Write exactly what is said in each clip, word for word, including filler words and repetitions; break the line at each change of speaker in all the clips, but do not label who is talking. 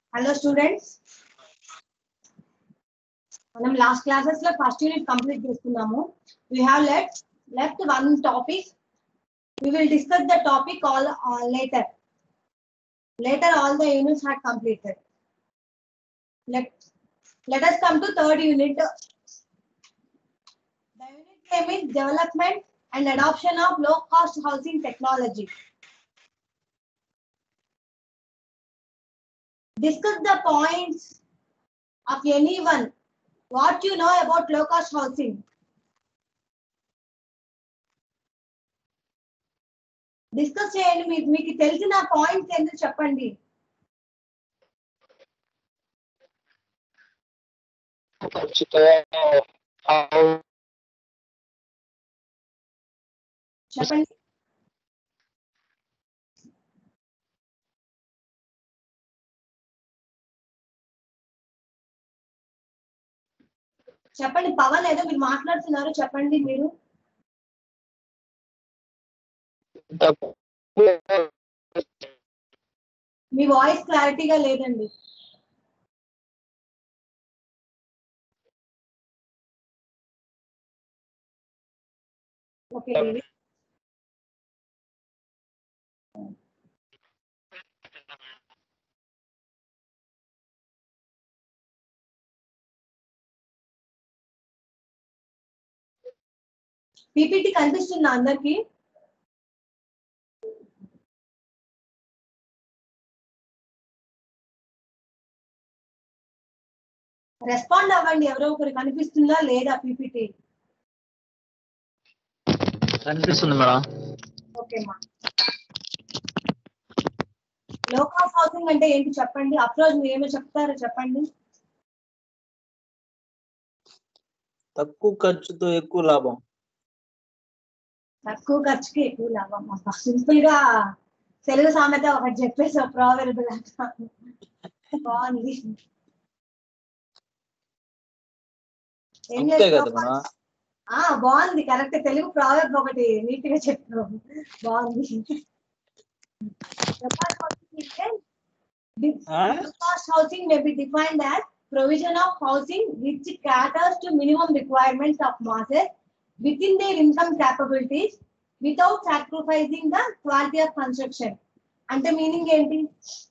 Hello students. మనం last classes లో first unit complete చేసుకున్నాము. We have left left one topic. We will discuss the topic all uh, later. Later all the units are completed. Let let us come to third unit. The unit name is Development and Adoption of Low Cost Housing Technology. Discuss the points of anyone. What you know about low cost housing? Discuss చేయండి. మీకు మీకు తెలిసిన points ఏంటో చెప్పండి. చెప్పండి. చెప్పండి పవన్ ఏదో మీరు మాట్లాడుతున్నారు చెప్పండి మీరు. మీ వాయిస్ క్లారిటీగా లేదండి. ఓకే పీపీటీ కనిపిస్తుందా అందరికి? రెస్పాండ్ అవ్వండి. ఎవరో ఒకరు కనిపిస్తుందా లేదా పీపీటీ?
కనిపిస్తుంది మేడం.
ఓకే మా లో కాస్ట్ హౌసింగ్ అంటే ఏంటి చెప్పండి. అప్రోచ్ మీరు ఏమో చెప్తారో చెప్పండి.
తక్కువ ఖర్చుతో ఎక్కువ లాభం.
తక్కువ ఖర్చుకి ఎక్కువ లాభం. సింపుల్ గా తెలుగు సామెత ఒకటి చెప్పేసి ప్రావెర్బ్ బాగుంది. ఏం చేస్తావు? ఆ బాగుంది, కరెక్ట్. తెలుగు ప్రావెర్బ్ ఒకటి నీట్ గా చెప్పావు, బాగుంది. Housing may be defined as provision of housing which caters to minimum requirements of masses within their income capabilities without sacrificing the quality of construction. అంటే మీనింగ్ ఏంటి?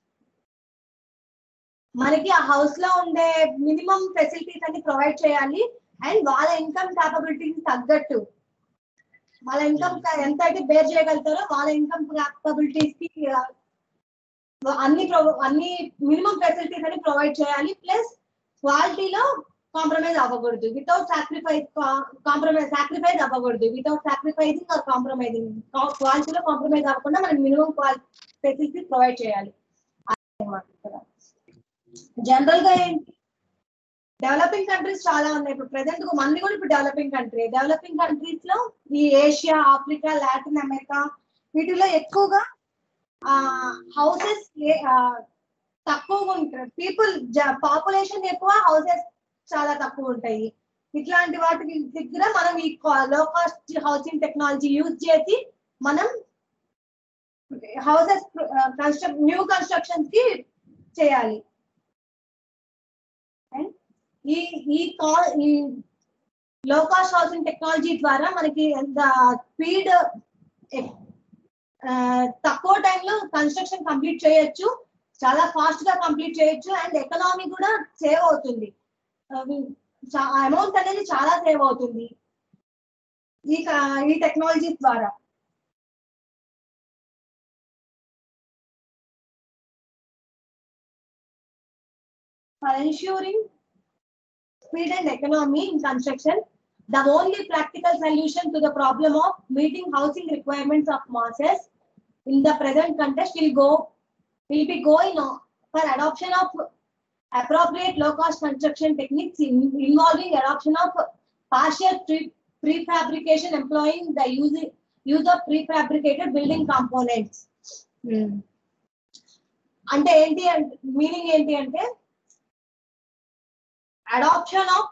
మనకి ఆ హౌస్ లో ఉండే మినిమం ఫెసిలిటీస్ అన్ని ప్రొవైడ్ చేయాలి అండ్ వాళ్ళ income capabilities తగ్గట్టు, వాళ్ళ ఇన్కమ్ ఎంత అయితే బేర్ చేయగలుగుతారో వాళ్ళ ఇన్కమ్ క్యాపబిలిటీస్ కి అన్ని అన్ని మినిమం ఫెసిలిటీస్ అని ప్రొవైడ్ చేయాలి. ప్లస్ క్వాలిటీలో కాంప్రమైజ్ అవ్వకూడదు. వితౌట్ సాక్రిఫైస్ కాంప్రమైజ్ సాక్రిఫైస్ అవ్వకూడదు. వితౌట్ సాక్రిఫైజింగ్ ఆర్ కాంప్రమైజింగ్, క్వాలిటీలో కాంప్రమైజ్ అవ్వకుండా మనకి మినిమం ఫెసిలిటీస్ ప్రొవైడ్ చేయాలి. జనరల్ గా ఏంటి, డెవలపింగ్ కంట్రీస్ చాలా ఉన్నాయి. ఇప్పుడు ప్రెసెంట్ మంది కూడా ఇప్పుడు డెవలపింగ్ కంట్రీ. డెవలపింగ్ కంట్రీస్ లో ఈ ఏషియా, ఆఫ్రికా, లాటిన్ అమెరికా వీటిలో ఎక్కువగా హౌసెస్ తక్కువగా ఉంటాయి. పీపుల్ పాపులేషన్ ఎక్కువ, హౌసెస్ చాలా తక్కువ ఉంటాయి. ఇట్లాంటి వాటి దగ్గర మనం ఈ low cost housing technology use చేసి మనం హౌసెస్ కన్స్ట్రక్ట్ న్యూ కన్స్ట్రక్షన్స్ కి చేయాలి. ఈ ఈ ఈ లో కాస్ట్ హౌసింగ్ టెక్నాలజీ ద్వారా మనకి ఎంత స్పీడ్, తక్కువ టైంలో కన్స్ట్రక్షన్ కంప్లీట్ చేయొచ్చు, చాలా ఫాస్ట్ గా కంప్లీట్ చేయొచ్చు అండ్ ఎకనామీ కూడా సేవ్ అవుతుంది. అమౌంట్ అనేది చాలా సేవ్ అవుతుంది ఈ ఈ టెక్నాలజీ ద్వారా. For ensuring speed and economy in construction, the only practical solution to the problem of meeting housing requirements of masses in the present context will go will be going on for adoption of appropriate low cost construction techniques in, involving adoption of partial pre prefabrication employing the use use of prefabricated building components. hmm. అంటే ఏంటి అంటే meaning ఏంటి అంటే adoption of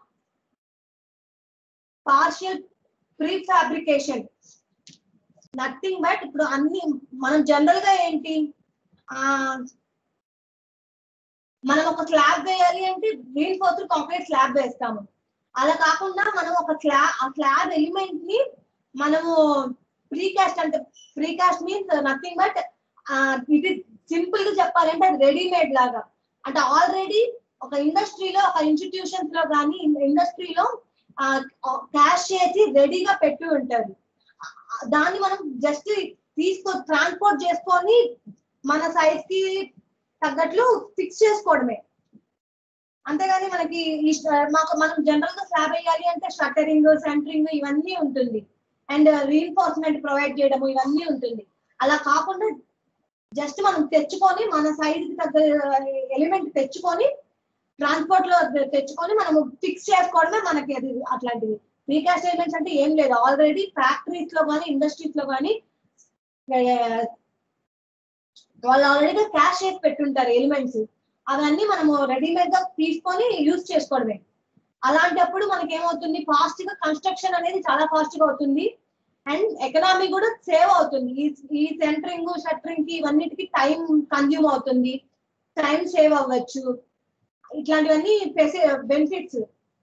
partial prefabrication, nothing but ఇప్పుడు అన్ని మనం general గా ఏంటి మనం ఒక స్లాబ్ వేయాలి అంటే రీఇన్ఫోర్స్డ్ కాంక్రీట్ స్లాబ్ వేస్తాము. అలా కాకుండా మనం ఒక స్లా ఆ స్లాబ్ ఎలిమెంట్ ని మనము ప్రీకాస్ట్ అంటే ప్రీకాస్ట్ మీన్స్ నథింగ్ బట్ ఇది సింపుల్ గా చెప్పాలంటే అది రెడీమేడ్ లాగా. అంటే ఆల్రెడీ ఒక ఇండస్ట్రీలో ఒక ఇన్స్టిట్యూషన్స్ లో కానీ ఇండస్ట్రీలో క్యాష్ చేసి రెడీగా పెట్టి ఉంటారు. దాన్ని మనం జస్ట్ తీసుకో ట్రాన్స్పోర్ట్ చేసుకొని మన సైజ్ కి తగ్గట్లు ఫిక్స్ చేసుకోవడమే. అంతేగాని మనకి మాకు మనం జనరల్ గా స్లాబ్ వేయాలి అంటే షట్టరింగ్ సెంటరింగ్ ఇవన్నీ ఉంటుంది అండ్ రీఇన్ఫోర్స్మెంట్ ప్రొవైడ్ చేయడం ఇవన్నీ ఉంటుంది. అలా కాకుండా జస్ట్ మనం తెచ్చుకొని మన సైజ్ కి తగ్గ ఎలిమెంట్ తెచ్చుకొని ట్రాన్స్పోర్ట్ లో తెచ్చుకొని మనము ఫిక్స్ చేసుకోవడమే మనకి అది అట్లాంటివి. ప్రీకాస్ట్ ఎలిమెంట్స్ అంటే ఏం లేదు, ఆల్రెడీ ఫ్యాక్టరీస్ లో కానీ ఇండస్ట్రీస్ లో కానీ వాళ్ళు ఆల్రెడీ క్యాష్ చేసి పెట్టుంటారు ఎలిమెంట్స్. అవన్నీ మనము రెడీమేడ్ గా తీసుకొని యూజ్ చేసుకోవడమే. అలాంటప్పుడు మనకి ఏమవుతుంది, ఫాస్ట్ గా కన్స్ట్రక్షన్ అనేది చాలా ఫాస్ట్ గా అవుతుంది అండ్ ఎకనామీ కూడా సేవ్ అవుతుంది. ఈ సెంటరింగ్ షట్టరింగ్ కి ఇవన్నిటికి టైం కన్జ్యూమ్ అవుతుంది, టైం సేవ్ అవ్వచ్చు. ఇట్లాంటివన్నీ బెనిఫిట్స్.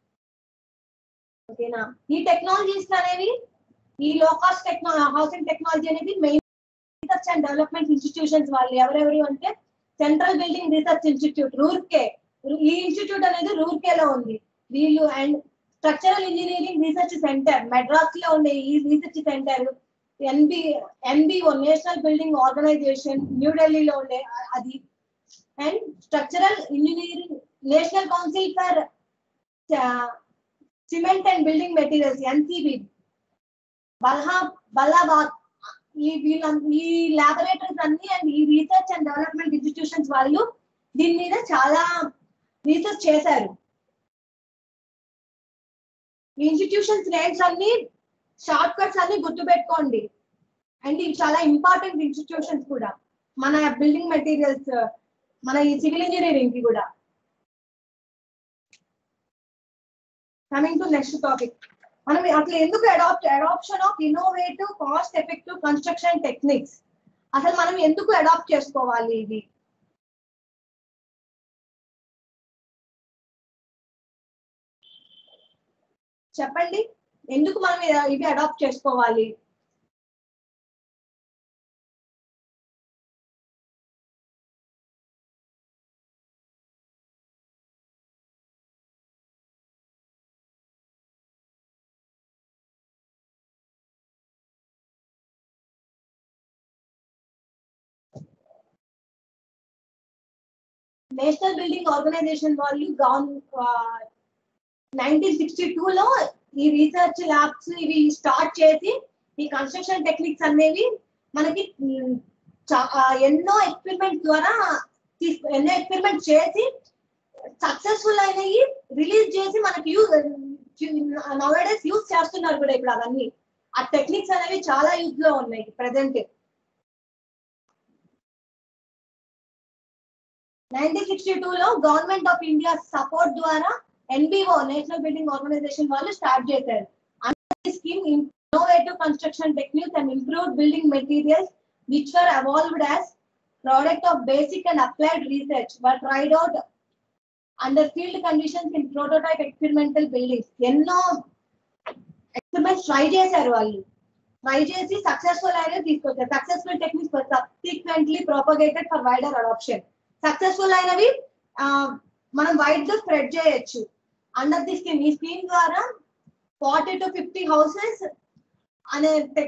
ఓకేనా. ఈ టెక్నాలజీస్ అనేవి ఈ లో కాస్ట్ టెక్నా హౌసింగ్ టెక్నాలజీ అనేది main research and development institutions వాళ్ళు ఎవరెవరు అంటే central building research institute Roorkee. ఈ ఇన్స్టిట్యూట్ అనేది రూర్కేలో ఉంది. వీళ్ళు and structural engineering research centre Madras లో ఉండే ఈ research centre NB NBO national building organisation న్యూఢిల్లీలో ఉండే అది. And structural engineering national council for cement and building materials NCB బల్హా బల్లాబాద్. ఈ వీళ్ళ ఈ ల్యాబొరేటరీస్ అన్ని అండ్ ఈ రీసెర్చ్ అండ్ డెవలప్మెంట్ ఇన్స్టిట్యూషన్స్ వాళ్ళు దీని మీద చాలా రీసెర్చ్ చేశారు. ఈ ఇన్స్టిట్యూషన్స్ నేమ్స్ అన్ని షార్ట్ కట్స్ అన్ని గుర్తుపెట్టుకోండి. అండ్ ఇవి చాలా ఇంపార్టెంట్ ఇన్స్టిట్యూషన్స్ కూడా మన బిల్డింగ్ మెటీరియల్స్ మన ఈ సివిల్ ఇంజనీరింగ్ కి కూడా. కమింగ్ టు నెక్స్ట్ టాపిక్, మనం అసలు ఎందుకు adapt adoption of innovative cost effective construction techniques అసలు మనం ఎందుకు అడాప్ట్ చేసుకోవాలి? ఇది చెప్పండి, ఎందుకు మనం ఇవి అడాప్ట్ చేసుకోవాలి? నేషనల్ బిల్డింగ్ ఆర్గనైజేషన్ వాళ్ళు నైన్టీన్ సిక్స్టీ టూ లో ఈ రీసెర్చ్ ల్యాబ్స్ ఇవి స్టార్ట్ చేసి ఈ కన్స్ట్రక్షన్ టెక్నిక్స్ అనేవి మనకి ఎన్నో ఎక్స్పెరిమెంట్ ద్వారా ఎన్నో ఎక్స్పెరిమెంట్ చేసి సక్సెస్ఫుల్ అయినవి రిలీజ్ చేసి మనకి యూజ్ నౌడేస్ యూజ్ చేస్తున్నారు కూడా ఇప్పుడు. అవన్నీ ఆ టెక్నిక్స్ అనేవి చాలా యూజ్ లో ఉన్నాయి ప్రెసెంట్. నైన్టీన్ సిక్స్టీ టూ లో గవర్నమెంట్ ఆఫ్ ఇండియా సపోర్ట్ ద్వారా ఎన్బిఓ నేషనల్ బిల్డింగ్ ఆర్గనైజేషన్ వాళ్ళు స్టార్ట్ చేశారు. Under scheme innovative construction techniques and improved building materials which were evolved as product of basic and applied research were tried out under field conditions in prototype experimental buildings. ఎన్నో experiments try చేశారు వాళ్ళు. Try చేసి successful అయినవి తీసుకొచ్చారు. Successful techniques subsequently propagated for wider adoption. Successful అయినవి మనం wide గా spread చేయొచ్చు అండర్ ది స్కీమ్. ఈ స్కీమ్ ద్వారా ఫార్టీ టు ఫిఫ్టీ హౌసెస్ అనే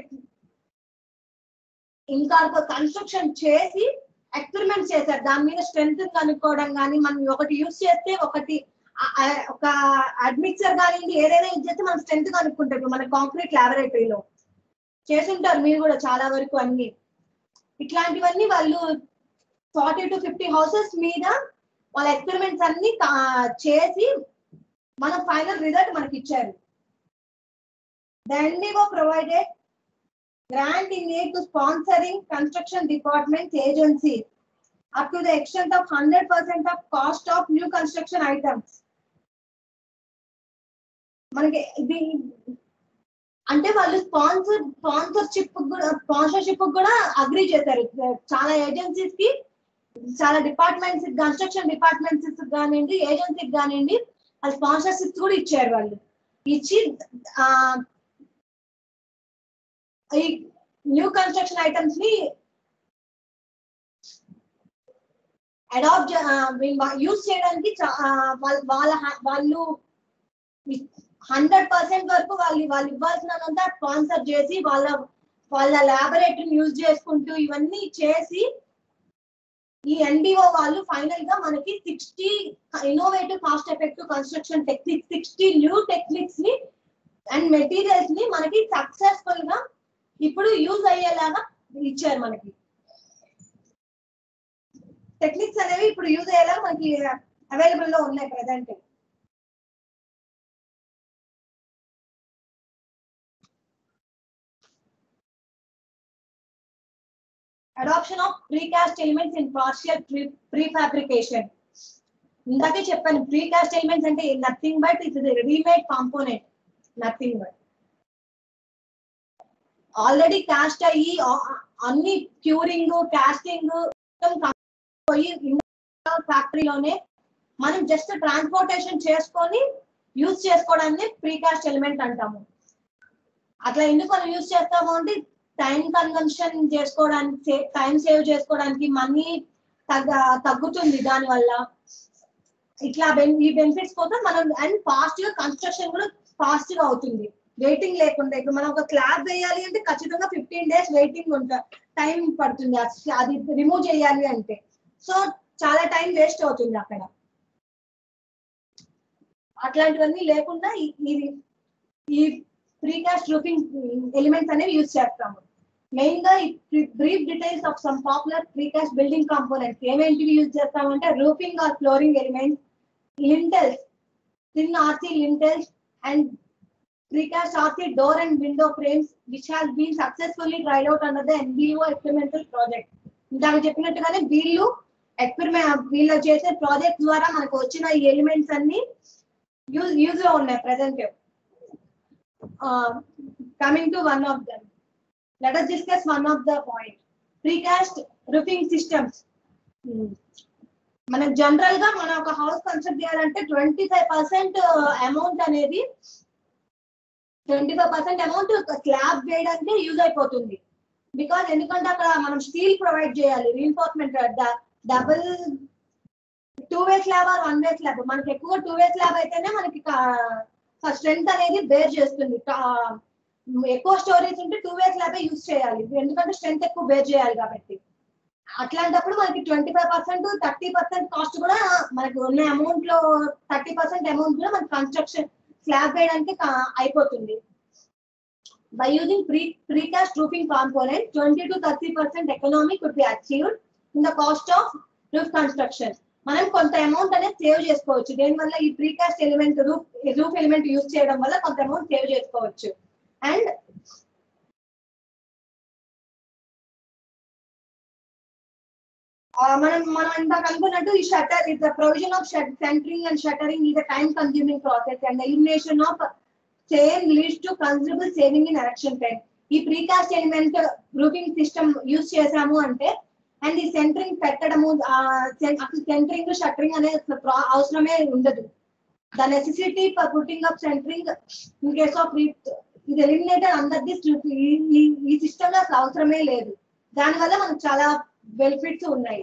ఇంకా కన్స్ట్రక్షన్ చేసి ఎక్స్పెరిమెంట్ చేశారు. దాని మీద స్ట్రెంత్ కనుక్కోవడం కానీ, మనం ఒకటి యూజ్ చేస్తే ఒకటి ఒక అడ్మిక్సర్ కానీ ఏదైనా యూజ్ చేస్తే మనం స్ట్రెంత్ కనుక్కుంటారు. మన కాంక్రీట్ ల్యాబొరేటరీలో చేస్తుంటారు మీరు కూడా చాలా వరకు. అన్ని ఇట్లాంటివన్నీ వాళ్ళు ఫార్టీ టు ఫిఫ్టీ హౌసెస్ మీద వాళ్ళ ఎక్స్పెరిమెంట్స్ అన్ని చేసి మన ఫైనల్ రిజల్ట్ మనకి ఇచ్చారు. The N B O provided grant in aid to sponsoring construction department agencies up to the extent of one hundred percent of cost of new construction items. మనకి ఇది అంటే వాళ్ళు స్పాన్సర్ స్పాన్సర్షిప్ కూడా sponsorship కూడా agree చేశారు. చాలా agencies కి చాలా డిపార్ట్మెంట్స్, కన్స్ట్రక్షన్ డిపార్ట్మెంట్స్ కానివ్వండి, ఏజెన్సీకి కానివ్వండి, వాళ్ళు స్పాన్సర్షిప్స్ కూడా ఇచ్చారు. వాళ్ళు ఇచ్చి ఆ ఈ న్యూ కన్స్ట్రక్షన్ ఐటమ్స్ ని అడాప్ట్ యూజ్ చేయడానికి వాళ్ళ వాళ్ళు హండ్రెడ్ పర్సెంట్ వరకు వాళ్ళు వాళ్ళు ఇవ్వాల్సినంత స్పాన్సర్ చేసి వాళ్ళ వాళ్ళ ల్యాబొరేటరీని యూజ్ చేసుకుంటూ ఇవన్నీ చేసి ఈ ఎన్బిఓ వాళ్ళు ఫైనల్ గా మనకి sixty innovative cost effective construction techniques, sixty new techniques ని అండ్ మెటీరియల్స్ ని మనకి సక్సెస్ఫుల్ గా ఇప్పుడు యూజ్ అయ్యేలాగా ఇచ్చారు. మనకి టెక్నిక్స్ అనేవి ఇప్పుడు యూజ్ అయ్యేలా మనకి అవైలబుల్ లో ఉన్నాయి present. Adoption of precast elements in partial prefabrication. ఇందాకే చెప్పాను, ప్రీకాస్ట్ ఎలిమెంట్స్ అంటే nothing but it is remade component, nothing but already cast అయ్యి అన్ని క్యూరింగ్ కాస్టింగ్ పోయి ఫ్యాక్టరీలోనే మనం జస్ట్ ట్రాన్స్పోర్టేషన్ చేసుకొని యూజ్ చేసుకోవడాన్ని ప్రీకాస్ట్ ఎలిమెంట్ అంటాము. అట్లా ఎందుకు మనం యూజ్ చేస్తాము అంటే టైం కన్సంప్షన్ చేసుకోవడానికి, టైం సేవ్ చేసుకోవడానికి, మనీ తగ్గ తగ్గుతుంది దాని వల్ల. ఇట్లా ఈ బెనిఫిట్స్ కోసం మనం అండ్ ఫాస్ట్ గా కన్స్ట్రక్షన్ కూడా ఫాస్ట్ గా అవుతుంది, వెయిటింగ్ లేకుండా. ఇప్పుడు మనం ఒక స్లాబ్ వేయాలి అంటే ఖచ్చితంగా ఫిఫ్టీన్ డేస్ వెయిటింగ్ ఉంటా టైం పడుతుంది అది రిమూవ్ చేయాలి అంటే. సో చాలా టైం వేస్ట్ అవుతుంది అక్కడ. అట్లాంటివన్నీ లేకుండా ఇది ఈ ప్రీకాస్ట్ రూఫింగ్ ఎలిమెంట్స్ అనేవి యూజ్ చేస్తాము. మెయిన్ గా brief details of some popular precast building components ఏమేంటివి యూజ్ చేస్తామంటే roofing or flooring elements, lintels, thin RC lintels and precast R C door and window frames which has been successfully tried out under the N B O experimental project. ఇందాక చెప్పినట్టుగానే వీళ్ళు experiment వీళ్ళు చేసే project ద్వారా మనకు వచ్చిన ఈ elements అన్ని యూజ్ యూజ్ లో ఉన్నాయి present. Coming to one of them, let us discuss one of the point. Precast roofing systems. మనం జనరల్ గా మనం ఒక హౌస్ కన్స్ట్రక్ట్ చేయాలంటే ట్వంటీ ఫైవ్ పర్సెంట్ అమౌంట్ అనేది twenty five percent amount slab వేయడానికి యూజ్ అయిపోతుంది. బికాస్ ఎందుకంటే అక్కడ మనం స్టీల్ ప్రొవైడ్ చేయాలి, reinforcement, double two way slab or one way slab. మనకి ఎక్కువ టూ వే స్లాబ్ అయితేనే మనకి స్ట్రెంత్ అనేది బేర్ చేస్తుంది. ఎక్కువ స్టోరేజ్ ఉంటే టూ వే స్లాబే యూజ్ చేయాలి, ఎందుకంటే స్ట్రెంత్ ఎక్కువ బేర్ చేయాలి కాబట్టి. అట్లాంటప్పుడు మనకి twenty five percent thirty percent cost కూడా మనకి ఉన్న అమౌంట్ లో థర్టీ పర్సెంట్ అమౌంట్ కూడా మనకి కన్స్ట్రక్షన్ స్లాబ్ వేయడానికి అయిపోతుంది. By using pre precast roofing component, twenty to thirty percent economy could be achieved in the cost of roof construction. మనం కొంత అమౌంట్ అనేది సేవ్ చేసుకోవచ్చు దేని వల్ల, ఈ precast element roof roof element use చేయడం వల్ల కొంత అమౌంట్ సేవ్ చేసుకోవచ్చు. అండ్ మనం మనం ఇందాక అనుకున్నట్టు ఈ shutter is the provision of centering and shuttering is a time consuming process and elimination of same leads to considerable saving in erection time. ఈ precast element roofing system use చేసాము అంటే and ఈ centering పెట్టడము, అసలు centering shuttering అనే అవసరమే ఉండదు. The necessity for putting up centering in case of ఇది ఎలిమినేటెడ్ అండర్ దిస్. ఈ సిస్టమ్ లో అసలు అవసరమే లేదు, దానివల్ల మనకు చాలా బెనిఫిట్స్ ఉన్నాయి.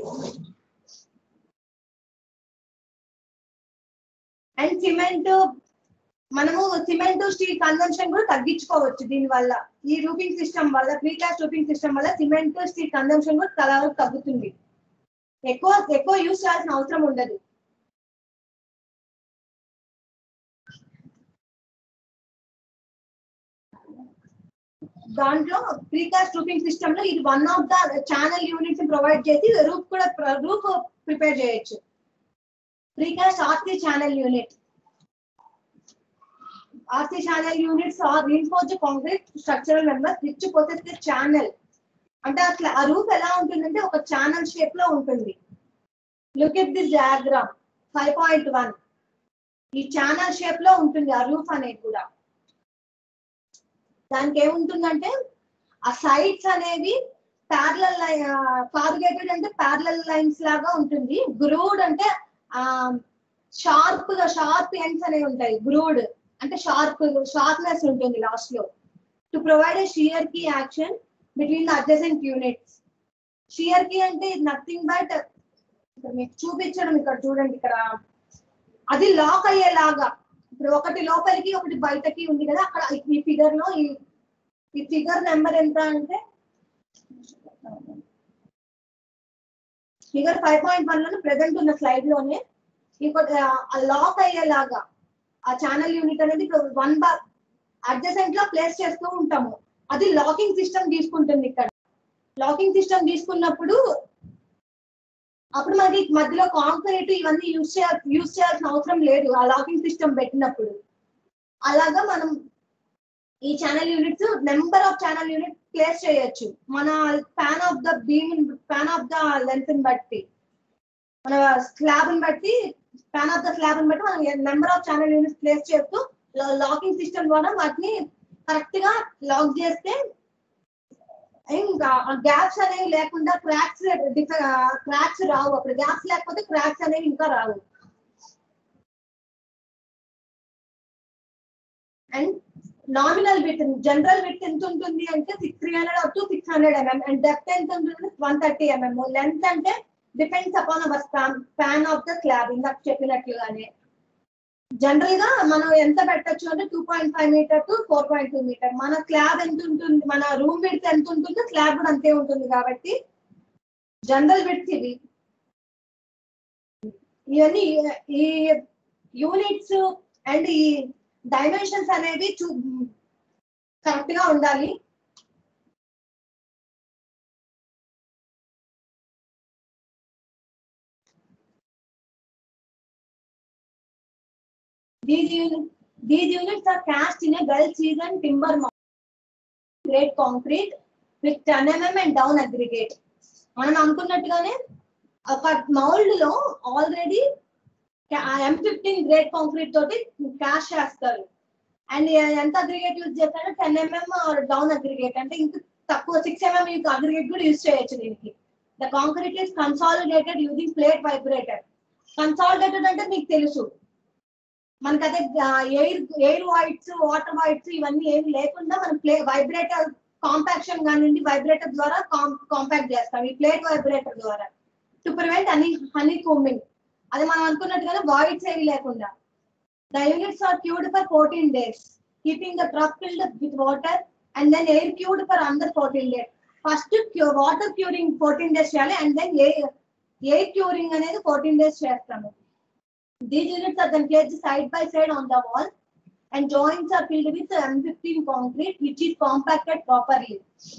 అండ్ సిమెంట్, మనము సిమెంట్ స్టీల్ కన్జంప్షన్ కూడా తగ్గించుకోవచ్చు దీని వల్ల. ఈ రూఫింగ్ సిస్టమ్ వల్ల, ప్రీకాస్ట్ రూఫింగ్ సిస్టమ్ వల్ల సిమెంట్ స్టీల్ కన్జంప్షన్ కూడా చాలా వరకు తగ్గుతుంది, ఎక్కువ ఎక్కువ యూజ్ చేయాల్సిన అవసరం ఉండదు. దాంట్లో ప్రీకాస్ట్ రూఫింగ్ సిస్టమ్ లో ఇది one of the channel units provide చేసి రూఫ్ కూడా రూఫ్ ప్రిపేర్ చేయొచ్చు. Precast RC channel unit. R C channel units are reinforced concrete structural members which possess the channel. అంటే అట్లా ఆ రూఫ్ ఎలా ఉంటుందంటే ఒక ఛానల్ షేప్ లో ఉంటుంది. Look at this diagram five point one. ఈ ఛానల్ షేప్ లో ఉంటుంది ఆ రూఫ్ అనేది కూడా. దానికి ఏముంటుందంటే ఆ సైడ్స్ అనేవి ప్యారలల్ కార్రుగేటెడ్ అంటే ప్యారలల్ లైన్స్ లాగా ఉంటుంది. గ్రూవ్డ్ అంటే షార్ప్ గా షార్ప్ ఎండ్స్ అనేవి ఉంటాయి. గ్రూవ్డ్ అంటే షార్ప్ షార్ప్నెస్ ఉంటుంది లాస్ట్ లో. To provide a shear key action between the adjacent units. Shear key అంటే నథింగ్ బట్ మీకు చూపించడం ఇక్కడ చూడండి, ఇక్కడ అది లాక్ అయ్యేలాగా. ఇప్పుడు ఒకటి లోపలికి ఒకటి బయటకి ఉంది కదా, అక్కడ ఈ ఫిగర్ లో ఈ ఈ ఫిగర్ నెంబర్ ఎంత అంటే ఫిగర్ ఫైవ్ పాయింట్ వన్ లో ప్రెసెంట్ ఉన్న స్లైడ్ లోనే ఇంకోటి లాక్ అయ్యేలాగా ఆ ఛానల్ యూనిట్ అనేది వన్ బార్ అడ్జసెంట్ లో ప్లేస్ చేస్తూ ఉంటాము. అది లాకింగ్ సిస్టమ్ తీసుకుంటుంది. ఇక్కడ లాకింగ్ సిస్టమ్ తీసుకున్నప్పుడు అప్పుడు మనకి మధ్యలో కాంక్రీట్ ఇవన్నీ యూజ్ చేయ యూజ్ చేయాల్సిన అవసరం లేదు ఆ లాకింగ్ సిస్టమ్ పెట్టినప్పుడు. అలాగా మనం ఈ channel units number of channel unit place చేయొచ్చు. మన span of the beam span of the length ని బట్టి, మన స్లాబ్ ని బట్టి ప్యాన్ ఆఫ్ ద స్లాబ్ ని బట్టి మనం number of channel units place చేస్తూ లాకింగ్ సిస్టమ్ ద్వారా వాటిని కరెక్ట్ గా లాక్ చేస్తే ఇంకా గ్యాప్స్ అనేవి లేకుండా క్రాక్స్ క్రాక్స్ రావు. అప్పుడు గ్యాప్స్ లేకపోతే క్రాక్స్ అనేవి ఇంకా రావు. And nominal width general width ఎంత ఉంటుంది అంటే six three hundred up to six hundred MM. And depth ఎంత ఉంటుంది వన్ థర్టీ ఎంఎం. లెంత్ అంటే depends upon our span of the slab. ఇందాక చెప్పినట్లుగానే జనరల్ గా మనం ఎంత పెట్టచ్చు అంటే two point five metre to four point two metre. మన స్లాబ్ ఎంత ఉంటుంది, మన రూమ్ విడ్త్ ఎంత ఉంటుందో స్లాబ్ కూడా అంతే ఉంటుంది. కాబట్టి జనరల్ విడ్త్ ఇవి. ఇవన్నీ ఈ యూనిట్స్ అండ్ ఈ డైమెన్షన్స్ అనేవి చూ కరెక్ట్ గా ఉండాలి. These units, these units are cast in a well-seasoned timber mold, grade concrete with ten millimeters and down aggregate. మనం అనుకున్నట్టుగానే ఒక మౌల్డ్ లో already M fifteen grade concrete తోటి క్యాష్ చేస్తారు. అండ్ ఎంత అగ్రిగేట్ యూజ్ చేస్తారంటే టెన్ ఎంఎం డౌన్ అగ్రిగేట్ అంటే ఇంకా తక్కువ సిక్స్ ఎంఎం అగ్రిగేట్ కూడా యూజ్ చేయొచ్చు దీనికి. The concrete is consolidated using plate vibrator. Consolidated అంటే మీకు తెలుసు, మనకి అదే air air voids water voids ఇవన్నీ ఏమి లేకుండా మనం ప్లే వైబ్రేటర్ కాంపాక్షన్ కానివ్వండి వైబ్రేటర్ ద్వారా కాంపాక్ట్ చేస్తాం ఈ ప్లేట్ వైబ్రేటర్ ద్వారా to prevent honey honey combing. అది మనం అనుకున్నట్టుగానే వాయిడ్స్ ఏవి లేకుండా. The units are cured for fourteen days keeping the truck filled with water and then air cured for another fourteen days. First water curing fourteen days చేయాలి and then air curing అనేది fourteen days చేస్తాము. These units are then placed side by side on the wall and joints are filled with M fifteen concrete which is compacted properly.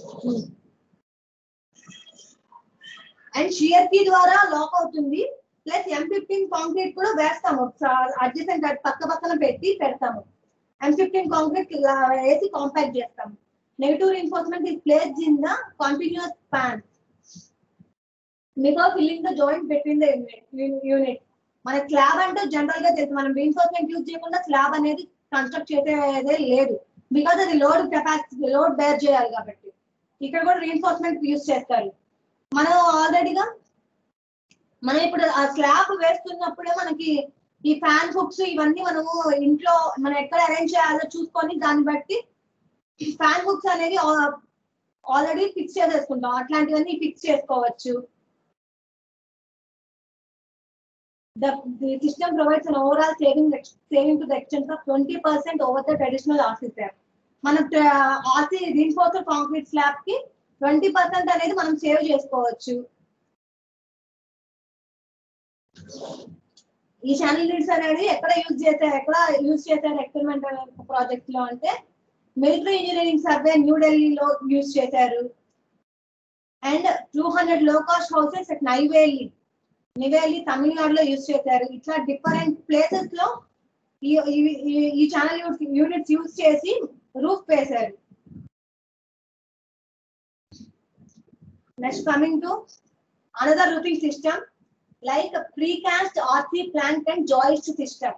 And shear key ద్వారా lock అవుతుంది. Plus M fifteen concrete కూడా వేస్తాము, adjacent పక్క పక్కన పెట్టి పెడతాము. M fifteen concrete వేసి compact చేస్తాము. Negative reinforcement is placed in the continuous span without filling the joint between the unit. మన స్లాబ్ అంటే జనరల్ గా తెలుసు, మనం రీఇన్ఫోర్స్మెంట్ యూజ్ చేయకుండా స్లాబ్ అనేది కన్స్ట్రక్ట్ చేసేదే లేదు. బికాజ్ అది లోడ్ కెపాసిటీ లోడ్ బేర్ చేయాలి కాబట్టి ఇక్కడ కూడా రీఇన్ఫోర్స్మెంట్ యూజ్ చేస్తారు. మనం ఆల్రెడీగా మనం ఇప్పుడు ఆ స్లాబ్ వేస్తున్నప్పుడే మనకి ఈ ఫ్యాన్ హుక్స్ ఇవన్నీ మనము ఇంట్లో మనం ఎక్కడ అరేంజ్ చేయాలో చూసుకొని దాన్ని బట్టి ఫ్యాన్ హుక్స్ అనేవి ఆల్రెడీ ఫిక్స్ చేసేసుకుంటాం. అట్లాంటివన్నీ ఫిక్స్ చేసుకోవచ్చు. The, the system provides an overall saving saving to the extent of twenty percent over the traditional R C slab. మన R C reinforced concrete slab కి ట్వంటీ పర్సెంట్ అనేది మనం save చేసుకోవచ్చు. ఈ channel units అనేది ఎక్కడ use చేశారు ఎక్కడ యూజ్ చేశారు ఎక్స్పెరిమెంటల్ ప్రాజెక్ట్ లో అంటే మిలిటరీ ఇంజనీరింగ్ సర్వే న్యూఢిల్లీలో యూజ్ చేశారు. And two hundred low cost houses at Neyveli Neyveli తమిళనాడులో యూజ్ చేశారు. ఇట్లా డిఫరెంట్ ప్లేసెస్ లో ఈ ఛానల్ యూనిట్స్ యూజ్ చేసి రూఫ్ వేశారు. Next coming to another roofing system like precast RC plank and joist system.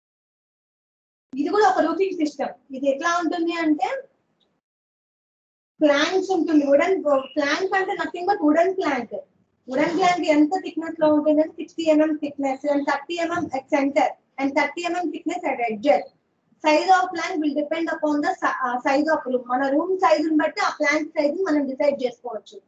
ఇది కూడా ఒక రూఫింగ్ సిస్టమ్. ఇది ఎట్లా ఉంటుంది అంటే ప్లాంక్స్ ఉంటుంది, వుడెన్ ప్లాంక్ అంటే nothing but wooden plank. Wooden plank ఎంత థిక్నెస్ లో ఉంటుంది అంటే sixty MM thickness and thirty MM at center and thirty MM thickness at edges. Size of plank will depend upon the uh, size of room. మన room size బట్టి ఆ plank size మనం decide చేసుకోవచ్చు.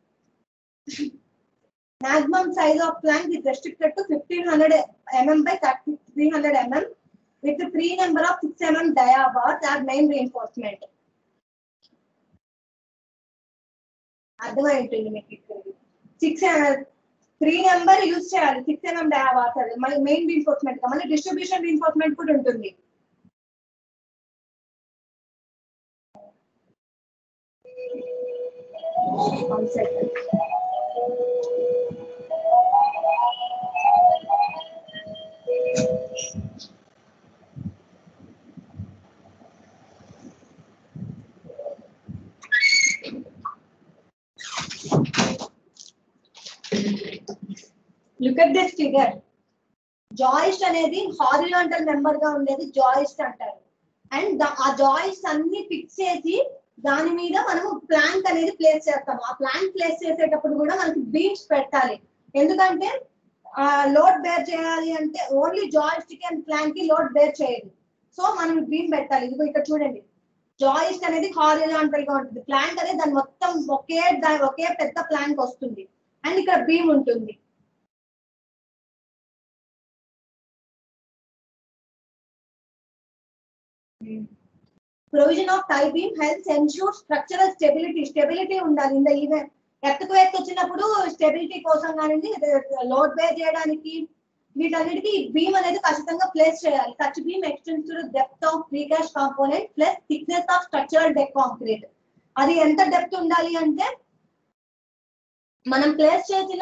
Maximum size of plank is restricted to fifteen hundred millimeters by thirty-three hundred millimeters with the free number of six millimeter dia bars as main reinforcement. అర్థమైంటుంది మీకు ఇక్కడ six three number use చేయాలి, six mm dia bars అది మళ్ళీ main reinforcement గా. మళ్ళీ distribution reinforcement కూడా ఉంటుంది. One second. Look at this figure. Joist అనేది హారిజాంటల్ మెంబర్ గా ఉండేది జాయిస్ట్ అంటారు. అండ్ ఆ జాయిస్ట్ అన్ని ఫిక్స్ చేసి దాని మీద మనము ప్లాంక్ అనేది ప్లేస్ చేస్తాము. ఆ ప్లాంక్ ప్లేస్ చేసేటప్పుడు కూడా మనకి బీమ్స్ పెట్టాలి. ఎందుకంటే లోడ్ బేర్ చేయాలి అంటే ఓన్లీ జాయిస్ట్ కి అండ్ ప్లాంక్ కి లోడ్ బేర్ చేయదు. సో మనం బీమ్ పెట్టాలి. ఇదిగో ఇక్కడ చూడండి, జాయిస్ట్ అనేది హారిజాంటల్ గా ఉంటుంది, ప్లాంక్ అనేది దాని మొత్తం ఒకే ఒకే పెద్ద ప్లాంక్ వస్తుంది అండ్ ఇక్కడ బీమ్ ఉంటుంది. Provision of tie beam helps ensure structural stability. Stability ఉండాలి. ఇంద ఈవెన్ ఎర్త్క్వేక్ వచ్చినప్పుడు స్టెబిలిటీ కోసం కానివ్వండి, లోడ్ బేర్ చేయడానికి వీటన్నిటికీ బీమ్ అనేది ఖచ్చితంగా ప్లేస్ చేయాలి. Such beam extends to depth of precast component plus thickness of structural deck concrete. అది ఎంత డెప్త్ ఉండాలి అంటే మనం ప్లేస్ చేసిన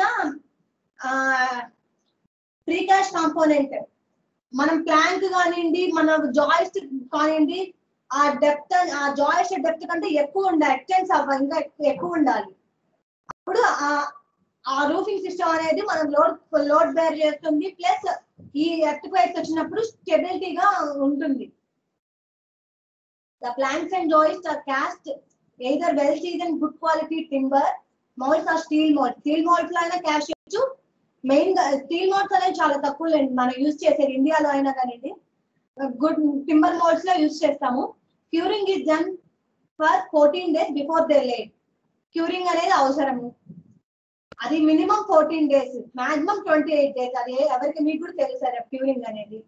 ప్రీకాస్ట్ కాంపోనెంట్ మనం ప్లాంక్ కానివ్వండి, మన జాయిస్ట్ కానివ్వండి, ఆ డెప్త్ ఆ జాయిస్ట్ డెప్త్ కంటే ఎక్కువ ఉండాలి, ఎక్స్టెన్స్ అవ్వ ఇంకా ఎక్కువ ఉండాలి. అప్పుడు ఆ ఆ రూఫింగ్ సిస్టమ్ అనేది మనం లోడ్ లోడ్ బేర్ చేస్తుంది, ప్లస్ ఈ ఎర్త్క్వేక్స్ వచ్చినప్పుడు స్టెబిలిటీగా ఉంటుంది. The planks and joists are cast either well seasoned good quality timber molds or steel molds. Steel molds లో అయినా క్యాష్ చేయొచ్చు. మెయిన్ గా స్టీల్ మోల్డ్స్ అనేది చాలా తక్కువ లేండి మనం యూజ్ చేసేది, ఇండియాలో అయినా కానీ గుడ్ టింబర్ మోల్డ్స్ లో యూజ్ చేస్తాము. Curing is done for fourteen days before they laid. Curing అనేది అవసరము, అది minimum fourteen days maximum twenty eight days. అది ఎవరికి మీకు కూడా తెలుసు క్యూరింగ్ అనేది.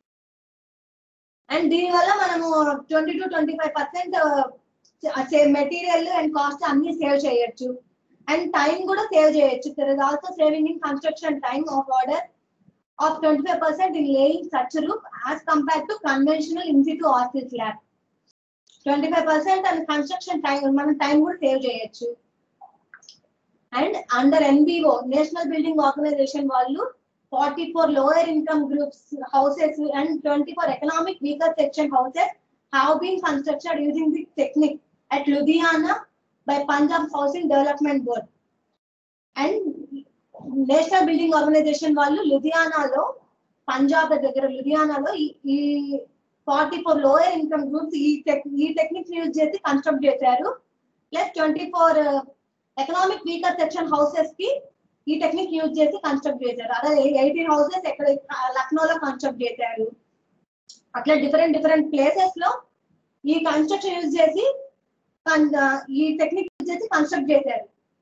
అండ్ దీనివల్ల మనము twenty two twenty five percent material and cost అన్ని సేవ్ చేయొచ్చు అండ్ టైం కూడా సేవ్ చేయొచ్చు. There is also saving in construction time of order of twenty-five percent in laying such roof as compared to conventional in situ R C slab. twenty-five percent and construction time మనం time కూడా save చేయొచ్చు. And under N B O national building organisation వాళ్ళు forty-four lower income groups houses and twenty-four economic weaker section houses have been constructed using this technique at Ludhiana by Punjab Housing Development Board. And national building organisation వాళ్ళు లుధియానాలో, పంజాబ్ దగ్గర లుధియానాలో ఈ forty four lower income groups ఈ ఈ techniques use చేసి construct చేశారు. Plus twenty four economic weaker section houses కి ఈ టెక్నిక్ యూజ్ చేసి కన్స్ట్రక్ట్ చేశారు. అదే ఎయిటీన్ హౌసెస్ ఎక్కడ లక్నోలో కన్స్ట్రక్ట్ చేశారు. అట్లా డిఫరెంట్ డిఫరెంట్ ప్లేసెస్ లో ఈ కన్స్ట్రక్షన్ యూజ్ చేసి ఈ టెక్నిక్ యూజ్ చేసి కన్స్ట్రక్ట్ చేశారు.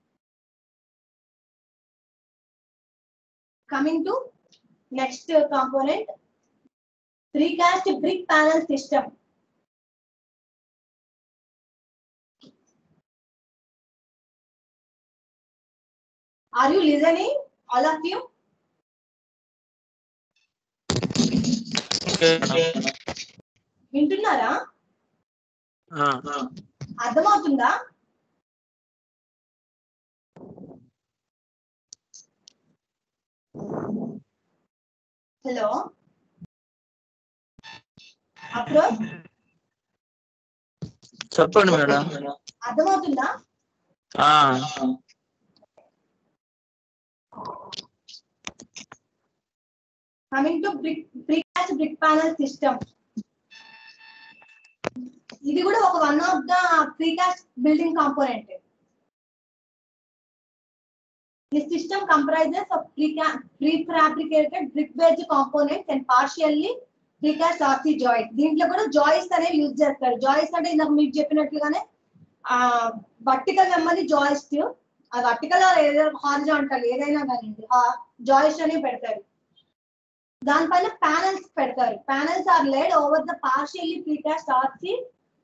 Coming to next component, precast brick panel system. Are you listening, all of you? వింటున్నారా? అర్థమవుతుందా? హలో అప్రోచ్
చెప్పండి మేడం.
అర్థమవుతుందా? Coming to brick precast brick panel system. ఇది కూడా ఒక one of the precast building component. This system comprises of prefabricated brick-based components and partially precast R C joists. దీంట్లో కూడా joist అనేవి యూజ్ చేస్తారు. Joist అంటే ఇందాక మీకు చెప్పినట్లుగానే ఆ వర్టికల్ నెమ్మది జాయిస్ట్, ఆ వర్టికల్ హారిజాంటల్ ఏదైనా కానీ జాయిస్ట్ అనేవి పెడతారు. దానిపైన ప్యానల్స్ పెడతారు. Panels are laid over the partially precast R C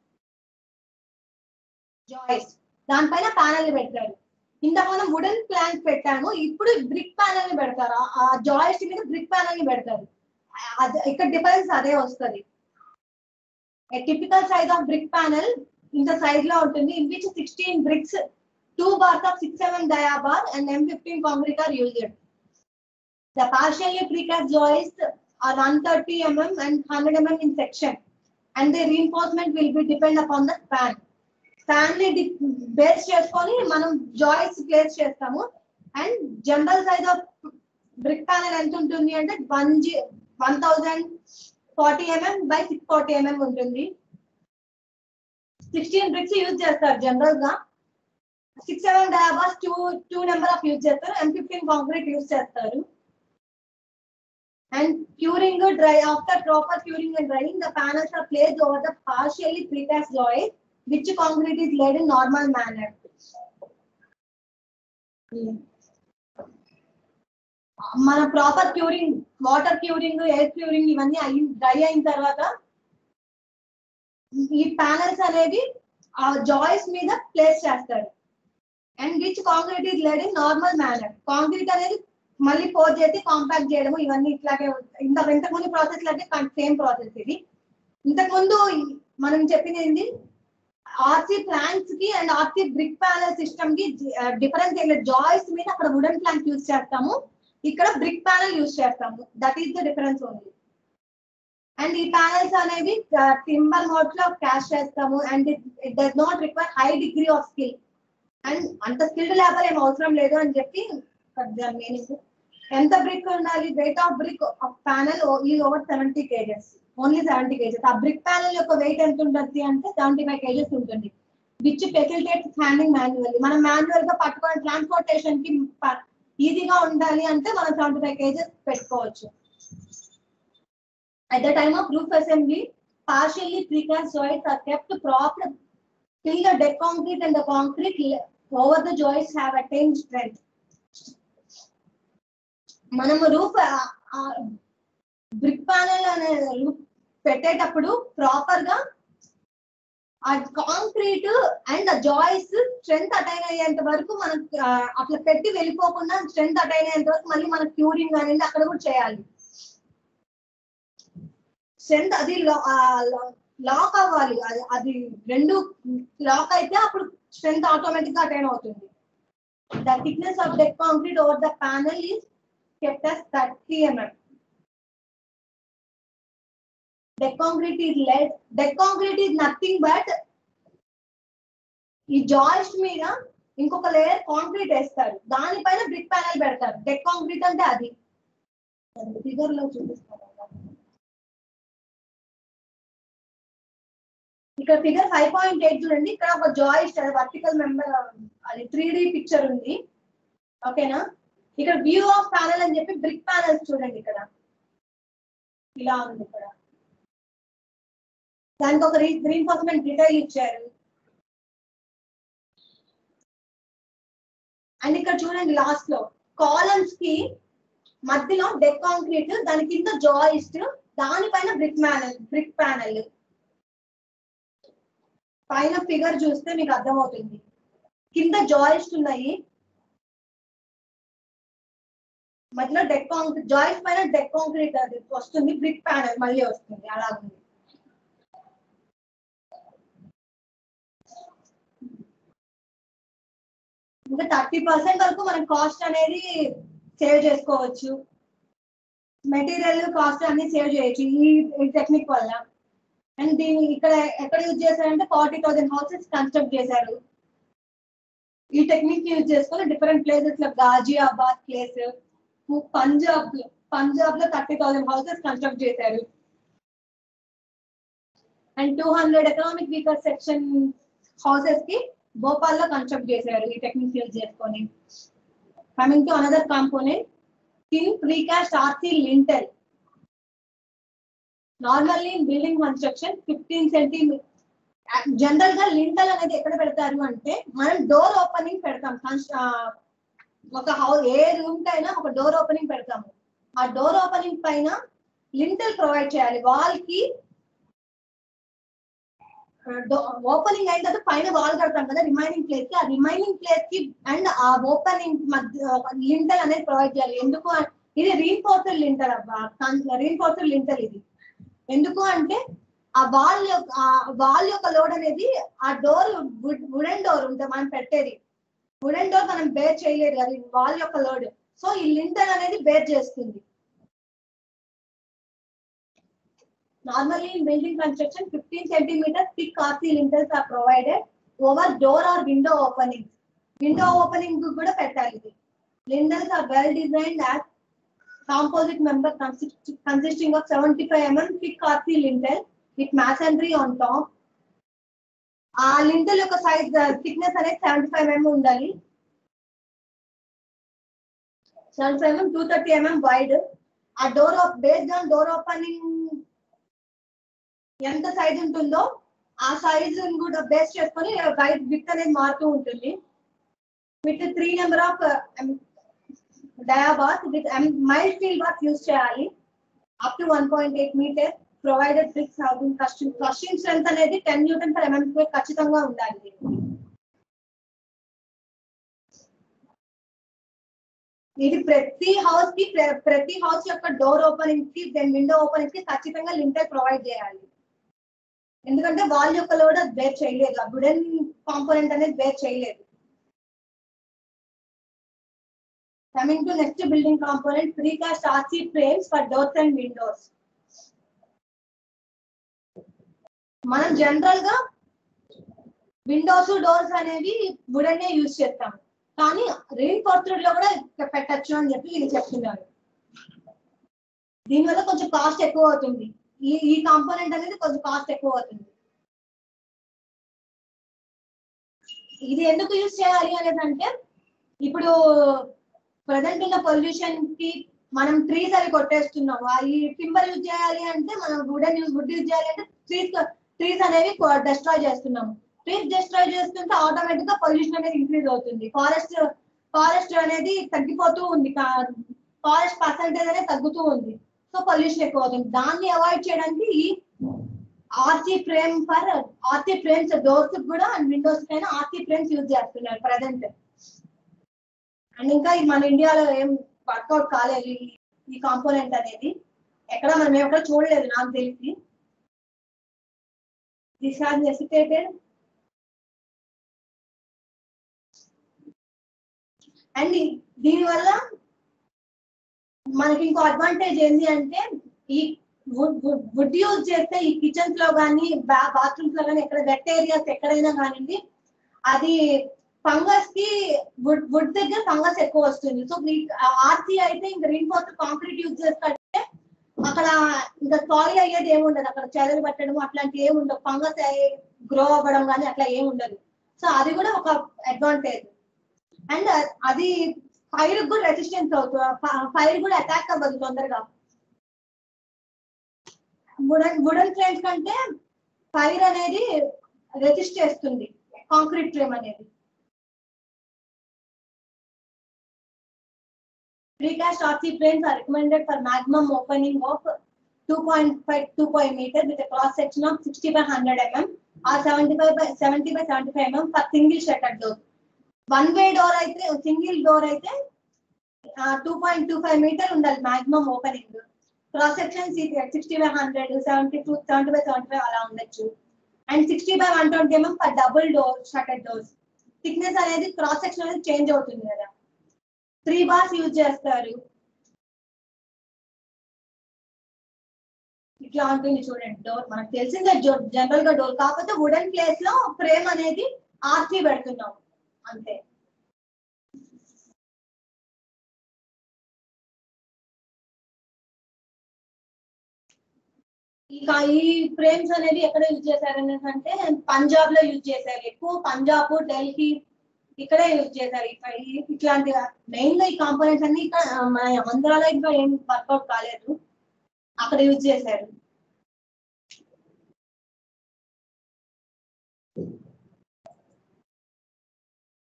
joist. దానిపైన ప్యానల్ పెడతారు. ఇందాక మనం వుడెన్ ప్లాంక్ పెట్టాము, ఇప్పుడు బ్రిక్ ప్యానల్ ని పెడతారు. ఆ జాయిస్ట్ మీద బ్రిక్ ప్యానల్ ని పెడతారు. ఇక్కడ డిఫరెన్స్ అదే వస్తుంది. Typical size of brick panel ఇంత సైజ్ లో ఉంటుంది. In which sixteen bricks, two bars of six mm diabar and M fifteen concrete are used. The partially precast joists are one thirty millimeters and one hundred millimeters in section, and the reinforcement will be depend upon the span. Span ని base చేసుకొని మనం joist place చేస్తాము. And general size of brick panel ఎంత ఉంటుంది అంటే one G one thousand forty mm by six forty mm ఉంటుంది. Sixteen bricks use చేస్తారు general గా. Six mm dia bars two two number of use చేస్తారు. ఎం ఫిఫ్టీన్ కాంక్రీట్ యూజ్ చేస్తారు. And curing dry after proper curing and drying, the panels are placed over the partially precast joist, which concrete is laid in normal manner. మన proper curing, water curing, air curing ఇవన్నీ అయి dry అయిన తర్వాత ఈ panels అనేవి ఆ జాయిస్ మీద place చేస్తారు. And which concrete is laid in normal manner. Concrete అనేది మళ్ళీ పోర్ చేసి కాంపాక్ట్ చేయడము ఇవన్నీ ఇట్లాగే ఇంత ఇంతకుముందు ప్రాసెస్ లాగే సేమ్ ప్రాసెస్ ఇది. ఇంతకుముందు మనం చెప్పింది ఆర్సీ ప్లాంక్స్ కి and RC brick panel system కి డిఫరెన్స్ ఏంటి, జాయిస్ మీద అక్కడ వుడెన్ ప్లాంక్ యూజ్ చేస్తాము, ఇక్కడ బ్రిక్ ప్యానల్ యూజ్ చేస్తాము. That is the difference only. And ఈ ప్యానల్స్ అనేవి టింబర్ మోడ్స్ లో క్యాష్ చేస్తాము. And it does not require high degree of skill. And అంత స్కిల్డ్ లేబర్ ఏం అవసరం లేదు అని చెప్పి మీనింగ్. ఎంత బ్రిక్ ఉండాలి, weight of brick of panel is over seventy kgs, only seventy kgs. ఆ బ్రిక్ ప్యానల్ యొక్క వెయిట్ ఎంత ఉంటుంది అంటే సెవెంటీ ఫైవ్ కేజెస్ ఉంటుంది. Which facilitates handing manually. మనం మాన్యువల్ గా పట్టుకొని ట్రాన్స్పోర్టేషన్ కి ఈజీగా ఉండాలి అంటే మనం సెవెంటీ ఫైవ్ కేజెస్ పెట్టుకోవచ్చు. At the time of roof assembly, partially precast joists are kept propped till the deck concrete and the concrete over the joists have attained strength. మనము రూఫ్ బ్రిక్ ప్యానల్ అనే roof పెట్టేటప్పుడు proper గా ఆ concrete and joist strength attain అయ్యేంత వరకు మనం అట్లా పెట్టి వెళ్ళిపోకుండా స్ట్రెంత్ అటైన్ అయ్యేంత వరకు మళ్ళీ మనం క్యూరింగ్ అనేది అక్కడ కూడా చేయాలి. స్ట్రెంత్ అది లాక్ అవ్వాలి. అది రెండు లాక్ అయితే అప్పుడు స్ట్రెంత్ ఆటోమేటిక్ గా అటైన్ అవుతుంది. The thickness of deck concrete over the panel is kept as thirty millimeters. Deck concrete is laid. Deck concrete is nothing but ఈ జాయిస్ట్ మీద ఇంకొక లేయర్ కాంక్రీట్ వేస్తారు, దానిపైన బ్రిక్ ప్యానల్ పెడతారు. డెక్ కాంక్రీట్ అంటే అది ఫిగర్ లో చూపిస్తారు. ఇక్కడ ఫిగర్ ఫైవ్ పాయింట్ ఎయిట్ చూడండి. ఇక్కడ ఒక జాయిస్ట్ అది వర్టికల్ మెంబర్ అది త్రీ డి పిక్చర్ ఉంది. ఓకేనా. ఇక్కడ వ్యూ ఆఫ్ ప్యానల్ అని చెప్పి బ్రిక్ ప్యానల్స్ చూడండి. ఇక్కడ ఇలా ఉంది. ఇక్కడ దానికి ఒక రీఇన్ఫోర్స్మెంట్ డీటెయిల్ ఇచ్చారు. అండ్ ఇక్కడ చూడండి లాస్ట్ లో కాలమ్స్ కి మధ్యలో డెక్ కాంక్రీట్, దాని కింద జాయిస్ట్, దానిపైన బ్రిక్ ప్యానల్ బ్రిక్ ప్యానల్ పైన ఫిగర్ చూస్తే మీకు అర్థమవుతుంది. కింద జాయిస్ట్ ఉన్నాయి, మధ్యలో డెక్ కాంక్రీట్, జాయిస్ట్ పైన డెక్ కాంక్రీట్ అది వస్తుంది, బ్రిక్ ప్యానల్ మళ్ళీ వస్తుంది. అలా ఉంది. ఇంకా థర్టీ పర్సెంట్ వరకు మనం కాస్ట్ అనేది సేవ్ చేసుకోవచ్చు. మెటీరియల్ కాస్ట్ అన్ని సేవ్ చేయొచ్చు ఈ టెక్నిక్ వల్ల. అండ్ దీన్ని ఇక్కడ ఎక్కడ యూజ్ చేశారంటే ఫార్టీ థౌసండ్ హౌసెస్ కన్స్ట్రక్ట్ చేశారు. ఈ టెక్నిక్ యూజ్ చేసుకొని డిఫరెంట్ ప్లేసెస్ లో గాజియాబాద్ ప్లేస్, పంజాబ్ పంజాబ్ లో థర్టీ థౌసండ్ హౌసెస్ కన్స్ట్రక్ట్ చేశారు. And two hundred economic weaker section houses కి భోపాల్ లో కన్స్ట్రక్ట్ చేశారు ఈ టెక్నిక్ యూజ్ చేసుకొని. Coming to another component, thin precast RC lintel. Normally in building construction fifteen centimetre general గా lintel అనేది ఎక్కడ పెడతారు అంటే మనం డోర్ ఓపెనింగ్ పెడతాం. ఒక హౌస్ ఏ రూమ్ కైనా ఒక డోర్ ఓపెనింగ్ పెడతాము. ఆ డోర్ ఓపెనింగ్ పైన లింటల్ ప్రొవైడ్ చేయాలి. వాల్ కి ఓపెనింగ్ అయిన తర్వాత పైన వాల్ కడతాం కదా రిమైనింగ్ ప్లేస్ కి, ఆ రిమైనింగ్ ప్లేస్ కి అండ్ ఆ ఓపెనింగ్ మధ్య లింటల్ అనేది ప్రొవైడ్ చేయాలి. ఎందుకు ఇది రీఇన్ఫోర్స్డ్ లింటల్ అబ్బా, రీఇన్ఫోర్స్డ్ లింటల్ ఇది. ఎందుకు అంటే ఆ వాల్ యొక్క వాల్ యొక్క లోడ్ అనేది ఆ డోర్ వుడెన్ డోర్ ఉంటే మనం పెట్టేది వుడెన్ డోర్ మనం బేర్ చేయలేదు అది వాల్ యొక్క లోడ్. సో ఈ లింటల్ అనేది బేర్ చేస్తుంది. Normally in building construction fifteen centimetre thick RC lintels are provided over door or window opening. Window opening కూడా పెట్టాలి ఇది. Lintels are well designed as composite member consist, consisting of seventy-five millimeter thick R C lintel with masonry on top. ఆ lintel యొక్క size thickness అనేది seventy five mm ఉండాలి. Seventy five mm two thirty mm wide. ఆ door based on door opening ఎంత size ఉంటుందో ఆ size కూడా base చేసుకొని వైడ్ విడ్త్ అనేది మారుతూ ఉంటుంది. With three number of dia bars with mild steel bars use చేయాలి. Up to one point eight metre provided bricks housing crushing crushing strength అనేది ten newton per mm square ఖచ్చితంగా ఉండాలి. ఇది ప్రతి హౌస్ కి ప్రతి హౌస్ యొక్క డోర్ ఓపెనింగ్ కి దెన్ విండో ఓపెనింగ్ కి ఖచ్చితంగా లింటల్ ప్రొవైడ్ చేయాలి. ఎందుకంటే వాల్ యొక్క లోడ్ అది బేర్ చేయలేదు, ఆ వుడెన్ కాంపోనెంట్ అనేది బేర్ చేయలేదు. Coming to next building component, precast R C frames for doors and windows. మనం జనరల్ గా విండోస్ డోర్స్ అనేవి వుడెన్ యూజ్ చేస్తాం, కానీ రీఇన్ఫోర్స్డ్ లో కూడా పెట్టచ్చు అని చెప్పి ఇది చెప్తున్నారు. దీనివల్ల కొంచెం కాస్ట్ ఎక్కువ అవుతుంది. ఈ ఈ కాంపోనెంట్ అనేది కొంచెం కాస్ట్ ఎక్కువ అవుతుంది. ఇది ఎందుకు యూజ్ చేయాలి అనేది అంటే ఇప్పుడు ప్రజెంట్ ఉన్న పొల్యూషన్ కి మనం ట్రీస్ అవి కొట్టేస్తున్నాము. ఈ టింబర్ యూజ్ చేయాలి అంటే మనం వుడెన్ యూజ్ వుడ్ యూజ్ చేయాలి అంటే ట్రీస్ ట్రీస్ అనేవి డిస్ట్రాయ్ చేస్తున్నాము. ట్రీస్ డిస్ట్రాయ్ చేస్తుంటే ఆటోమేటిక్ గా పొల్యూషన్ అనేది ఇంక్రీజ్ అవుతుంది. ఫారెస్ట్ ఫారెస్ట్ అనేది తగ్గిపోతూ ఉంది, ఫారెస్ట్ పర్సెంటేజ్ అనేది తగ్గుతూ ఉంది. సో పొల్యూషన్ ఎక్కువ అవుతుంది. దాన్ని అవాయిడ్ చేయడానికి ఈ RC frame for RC frames doors కూడా అండ్ విండోస్ పైన ఆర్సీ ఫ్రేమ్స్ యూజ్ చేస్తున్నారు ప్రజెంట్. అండ్ ఇంకా మన ఇండియాలో ఏం వర్కౌట్ కాలేదు ఈ కాంపోనెంట్ అనేది, ఎక్కడ మనం ఎక్కడ చూడలేదు నాకు తెలిసి. దిస్ హాస్ నెసెసిటేటెడ్ అండ్ దీనివల్ల మనకి ఇంకో అడ్వాంటేజ్ ఏంటి అంటే ఈ వుడ్ యూజ్ చేస్తే ఈ కిచెన్స్ లో కానీ బాత్రూమ్స్ లో కానీ ఎక్కడ వెట్ ఏరియాస్ ఎక్కడైనా కానివ్వండి అది ఫంగస్ కి వుడ్ వుడ్ దగ్గర ఫంగస్ ఎక్కువ వస్తుంది. సో ఆర్సీ అయితే ఇంకా రీఇన్ఫోర్స్డ్ కాంక్రీట్ యూజ్ చేస్తే అక్కడ ఇంకా సాయిల్ అయ్యేది ఏముండదు, అక్కడ చెదలు పట్టడం అట్లాంటి ఏమి ఉండదు, ఫంగస్ గ్రో అవ్వడం కానీ అట్లా ఏమి ఉండదు. సో అది కూడా ఒక అడ్వాంటేజ్. అండ్ అది ఫైర్ కూడా రెసిస్టెన్స్ అవుతుంది, ఫైర్ కూడా అటాక్ అవ్వదు తొందరగా. వుడెన్ వుడెన్ ఫ్రేమ్స్ కంటే ఫైర్ అనేది రెసిస్ట్ చేస్తుంది కాంక్రీట్ ఫ్రేమ్ అనేది. Precast R C frames are recommended for maximum opening of two point five to two point meter with a cross section of sixty by one hundred millimeters or seventy-five by seventy by seventy-five millimeters for single shutter door. One way door అయితే single door అయితే two point two five మీటర్ ఉండాలి maximum opening. Cross section sixty by one hundred, seventy-two, seventy by seventy-five అలా ఉండొచ్చు. And sixty by one twenty millimeters for double door shutter doors. Thickness అనేది cross section అనేది change అవుతుంది కదా. Three bars use చేస్తారు. ఇట్లా ఉంటుంది చూడండి డోర్. మనకు తెలిసిందే జనరల్ గా డోర్, కాకపోతే వుడెన్ ప్లేస్ లో ఫ్రేమ్ అనేది ఆర్సీ పెడుతున్నాం అంతే. ఇక ఈ ఫ్రేమ్స్ అనేది ఎక్కడ యూజ్ చేశారు అంటే పంజాబ్ లో యూజ్ చేశారు, ఎక్కువ పంజాబ్ ఢిల్లీ ఇక్కడే యూజ్ చేశారు. ఇట్లాంటి మెయిన్ గా ఈ కాంపోనెంట్స్ అన్ని ఇక్కడ మన ఆంధ్రాలో ఇంకా ఏం వర్కౌట్ కాలేదు, అక్కడ యూజ్ చేశారు.